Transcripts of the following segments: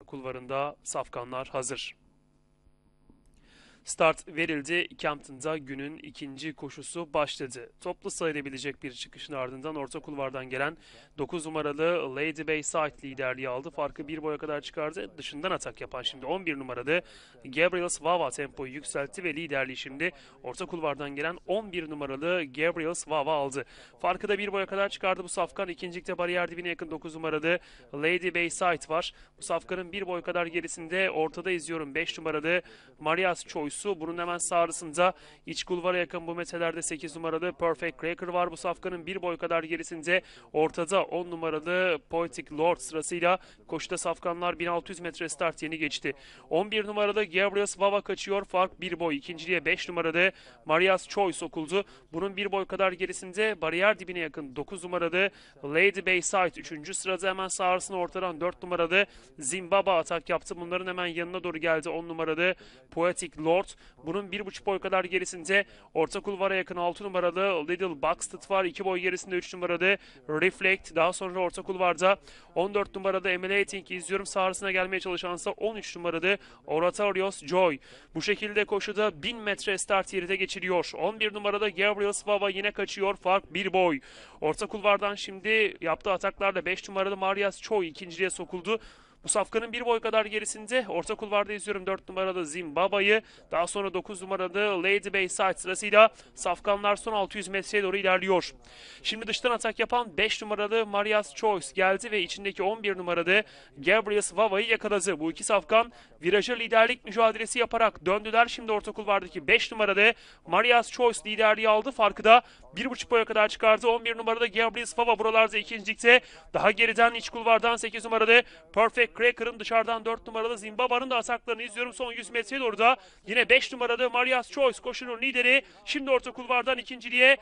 kulvarında safkanlar hazır. Start verildi. Campton'da günün ikinci koşusu başladı. Toplu sayılabilecek bir çıkışın ardından orta kulvardan gelen 9 numaralı Lady Bayside liderliği aldı. Farkı bir boya kadar çıkardı. Dışından atak yapan şimdi 11 numaralı Gabriel Svava tempoyu yükseltti ve liderliği şimdi orta kulvardan gelen 11 numaralı Gabriel Svava aldı. Farkı da bir boya kadar çıkardı bu safkan. İkincilikte bariyer dibine yakın 9 numaralı Lady Bayside var. Bu safkanın bir boy kadar gerisinde ortada izliyorum 5 numaralı Marias Choice. Bunun hemen sağrısında iç kulvara yakın bu metrelerde 8 numaralı Perfect Cracker var. Bu safkanın bir boy kadar gerisinde ortada 10 numaralı Poetic Lord sırasıyla koşuda safkanlar 1600 metre start yeni geçti. 11 numaralı Gabriel Svava kaçıyor. Fark bir boy. İkinciliğe 5 numaralı Marias Choice sokuldu. Bunun bir boy kadar gerisinde bariyer dibine yakın 9 numaralı Lady Bayside. 3. sırada hemen sağrısına ortadan 4 numaralı Zimbabwe atak yaptı. Bunların hemen yanına doğru geldi 10 numaralı Poetic Lord. Bunun 1,5 boy kadar gerisinde orta kulvara yakın 6 numaralı Little Buxted var. 2 boy gerisinde 3 numaralı Reflect. Daha sonra orta kulvarda 14 numaralı Emulating izliyorum. Sağrısına gelmeye çalışansa 13 numaralı Oratorios Joy. Bu şekilde koşuda 1000 metre start yeri de geçiriyor. 11 numaralı Gabriel Svava yine kaçıyor. Fark 1 boy. Orta kulvardan şimdi yaptığı ataklarla 5 numaralı Marias Choi ikinciliğe sokuldu. Bu safkanın bir boy kadar gerisinde orta kulvarda izliyorum 4 numaralı Zimbabwe'yi. Daha sonra 9 numaralı Lady Bayside sırasıyla safkanlar son 600 metreye doğru ilerliyor. Şimdi dıştan atak yapan 5 numaralı Marias Choice geldi ve içindeki 11 numaralı Gabriel Svava'yı yakaladı. Bu iki safkan viraja liderlik mücadelesi yaparak döndüler. Şimdi orta kulvardaki 5 numaralı Marias Choice liderliği aldı. Farkı da 1,5 boya kadar çıkardı. 11 numaralı Gabriel Svava buralarda ikincilikte. Daha geriden iç kulvardan 8 numaralı Perfect Cracker'ın dışarıdan 4 numaralı Zimbabwe'nin da ataklarını izliyorum. Son 100 metreye doğru da yine 5 numaralı Marias Choice koşunun lideri. Şimdi orta kulvardan ikinciliğe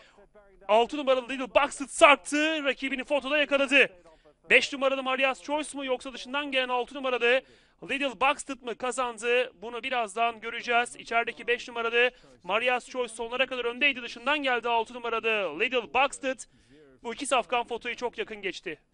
6 numaralı Little Buxted sarktı. Rakibini fotoda yakaladı. 5 numaralı Marias Choice mu yoksa dışından gelen 6 numaralı Little Buxted mı kazandı? Bunu birazdan göreceğiz. İçerideki 5 numaralı Marias Choice sonlara kadar öndeydi. Dışından geldi 6 numaralı Little Buxted. Bu iki safkan fotoyu çok yakın geçti.